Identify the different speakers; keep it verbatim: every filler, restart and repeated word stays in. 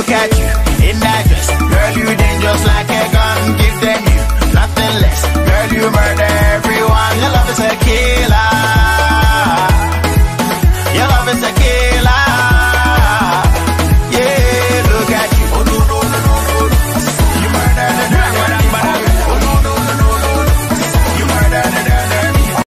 Speaker 1: look at you in that dress. Girl, you dangerous like a gun. Give them you nothing less. Girl, you murder everyone. Your love is a killer. Your love is a killer.